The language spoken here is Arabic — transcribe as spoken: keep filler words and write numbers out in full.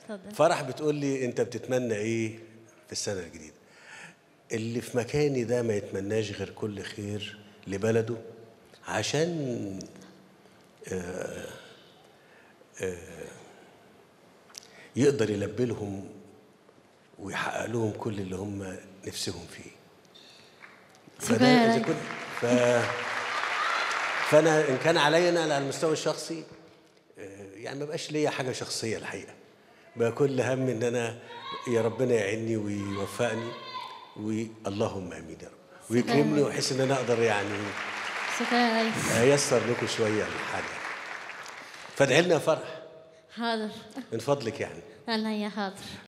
اتفضل. فرح بتقول لي انت بتتمنى ايه في السنه الجديده؟ اللي في مكاني ده ما يتمناش غير كل خير لبلده، عشان آآ آآ يقدر يلبي لهم ويحقق لهم كل اللي هم نفسهم فيه. فده إذا كنت ف فأنا إن كان عليّا أنا على المستوى الشخصي يعني ما بقاش ليّا حاجة شخصية الحقيقة، بقى كل هَمّي إن أنا يا ربنا يعينّي ويوفقني واللهم آمين يا رب، ويكرمني وأحس إن أنا أقدر يعني شكرًا يا ريس. أيسّر لكم شوية الحاجة. فادعي لنا يا فرح. حاضر. من فضلِك يعني. عينيا حاضر.